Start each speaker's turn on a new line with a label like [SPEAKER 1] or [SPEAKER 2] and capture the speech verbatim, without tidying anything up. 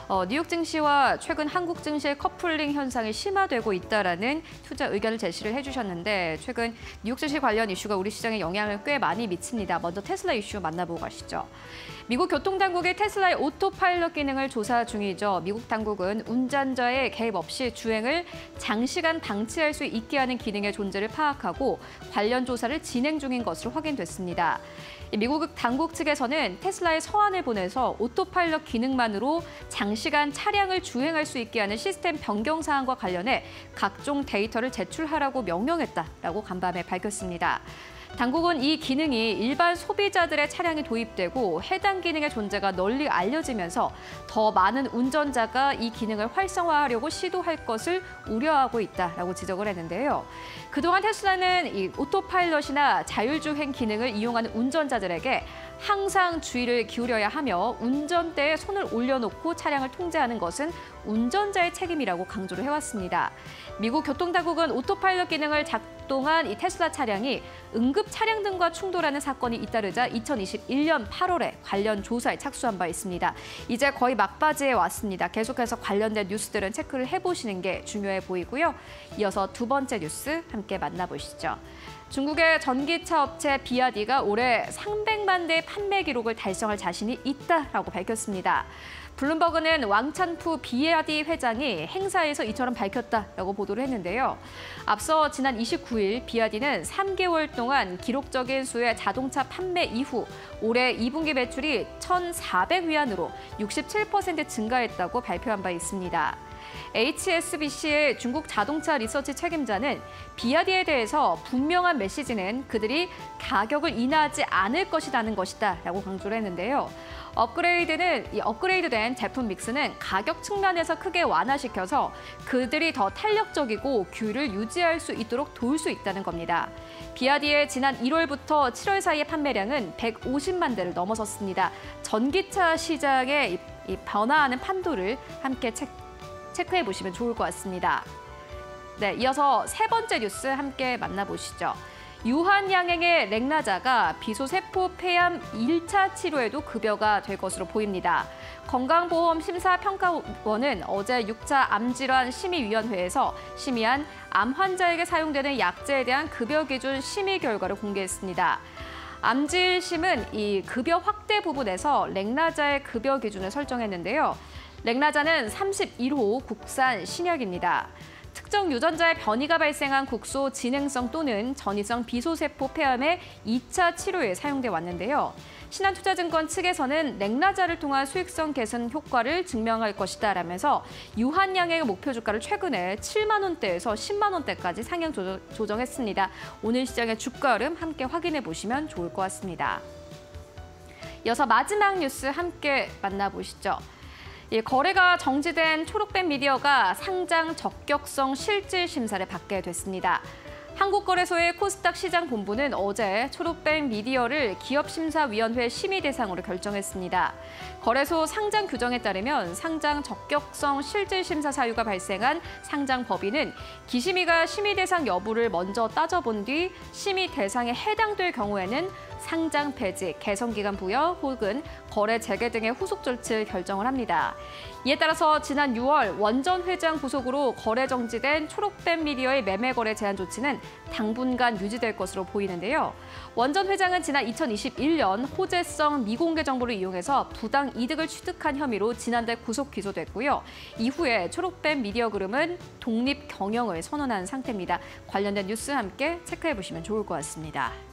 [SPEAKER 1] 어, 뉴욕 증시와 최근 한국 증시의 커플링 현상이 심화되고 있다라는 투자 의견을 제시를 해주셨는데 최근 뉴욕 증시 관련 이슈가 우리 시장에 영향을 꽤 많이 미칩니다. 먼저 테슬라 이슈 만나보고 가시죠. 미국 교통당국이 테슬라의 오토파일럿 기능을 조사 중이죠. 미국 당국은 운전자의 개입 없이 주행을 장시간 방치할 수 있게 하는 기능의 존재를 파악하고 관련 조사를 진행 중인 것으로 확인됐습니다. 미국 당국 측에서는 테슬라의 서한을 보내서 오토파일럿 기능만으로 장시간 차량을 주행할 수 있게 하는 시스템 변경 사항과 관련해 각종 데이터를 제출하라고 명령했다라고 간밤에 밝혔습니다. 당국은 이 기능이 일반 소비자들의 차량에 도입되고 해당 기능의 존재가 널리 알려지면서 더 많은 운전자가 이 기능을 활성화하려고 시도할 것을 우려하고 있다라고 지적을 했는데요. 그동안 테슬라는 이 오토파일럿이나 자율주행 기능을 이용하는 운전자들에게 항상 주의를 기울여야 하며 운전대에 손을 올려놓고 차량을 통제하는 것은 운전자의 책임이라고 강조를 해왔습니다. 미국 교통당국은 오토파일럿 기능을 작동한 이 테슬라 차량이 응급 차량 등과 충돌하는 사건이 잇따르자 이천이십일 년 팔월에 관련 조사에 착수한 바 있습니다. 이제 거의 막바지에 왔습니다. 계속해서 관련된 뉴스들은 체크를 해보시는 게 중요해 보이고요. 이어서 두 번째 뉴스 함께 만나보시죠. 중국의 전기차 업체 비아디가 올해 삼백만 대 판매 기록을 달성할 자신이 있다라고 밝혔습니다. 블룸버그는 왕찬푸 비아디 회장이 행사에서 이처럼 밝혔다라고 보도를 했는데요. 앞서 지난 이십구 일 비아디는 삼 개월 동안 기록적인 수의 자동차 판매 이후 올해 이 분기 매출이 천사백 위안으로 육십칠 퍼센트 증가했다고 발표한 바 있습니다. 에이치에스비씨의 중국 자동차 리서치 책임자는 비아디에 대해서 분명한 메시지는 그들이 가격을 인하하지 않을 것이라는 것이다라고 강조를 했는데요. 업그레이드는 이 업그레이드된 제품 믹스는 가격 측면에서 크게 완화시켜서 그들이 더 탄력적이고 규율을 유지할 수 있도록 도울 수 있다는 겁니다. 비아디의 지난 일월부터 칠월 사이의 판매량은 백오십만 대를 넘어섰습니다. 전기차 시장의 이 변화하는 판도를 함께 체, 체크해 보시면 좋을 것 같습니다. 네, 이어서 세 번째 뉴스 함께 만나보시죠. 유한양행의 렉나자가 비소세포 폐암 일 차 치료에도 급여가 될 것으로 보입니다. 건강보험심사평가원은 어제 육 차 암질환 심의위원회에서 심의한 암 환자에게 사용되는 약제에 대한 급여 기준 심의 결과를 공개했습니다. 암질심은 이 급여 확대 부분에서 렉나자의 급여 기준을 설정했는데요. 렉나자는 삼십일 호 국산 신약입니다. 특정 유전자의 변이가 발생한 국소 진행성 또는 전이성 비소세포 폐암의 이 차 치료에 사용돼 왔는데요. 신한투자증권 측에서는 렉나자를 통한 수익성 개선 효과를 증명할 것이다라면서 유한양행의 목표 주가를 최근에 칠만 원대에서 십만 원대까지 상향 조정, 조정했습니다. 오늘 시장의 주가 흐름 함께 확인해 보시면 좋을 것 같습니다. 이어서 마지막 뉴스 함께 만나보시죠. 거래가 정지된 초록뱀 미디어가 상장 적격성 실질 심사를 받게 됐습니다. 한국거래소의 코스닥 시장본부는 어제 초록뱀 미디어를 기업심사위원회 심의 대상으로 결정했습니다. 거래소 상장 규정에 따르면 상장 적격성 실질 심사 사유가 발생한 상장 법인은 기심위가 심의 대상 여부를 먼저 따져본 뒤 심의 대상에 해당될 경우에는 상장 폐지, 개선기간 부여 혹은 거래 재개 등의 후속 조치를 결정을 합니다. 이에 따라서 지난 유월 원전 회장 구속으로 거래 정지된 초록뱀 미디어의 매매 거래 제한 조치는 당분간 유지될 것으로 보이는데요. 원전 회장은 지난 이천이십일 년 호재성 미공개 정보를 이용해서 부당 이득을 취득한 혐의로 지난달 구속 기소됐고요. 이후에 초록뱀 미디어 그룹은 독립 경영을 선언한 상태입니다. 관련된 뉴스 함께 체크해 보시면 좋을 것 같습니다.